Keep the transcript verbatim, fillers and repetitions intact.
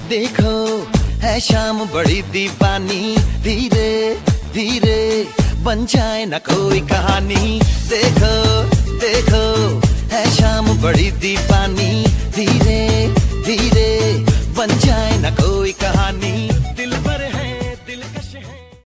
देखो है शाम बड़ी दीवानी, धीरे धीरे बन जाए न कोई कहानी। देखो देखो